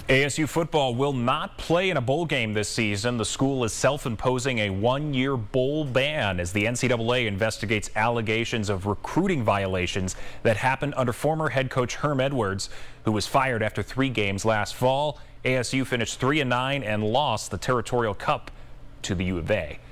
ASU football will not play in a bowl game this season. The school is self-imposing a one-year bowl ban as the NCAA investigates allegations of recruiting violations that happened under former head coach Herm Edwards, who was fired after 3 games last fall. ASU finished 3-9 and lost the Territorial Cup to the U of A.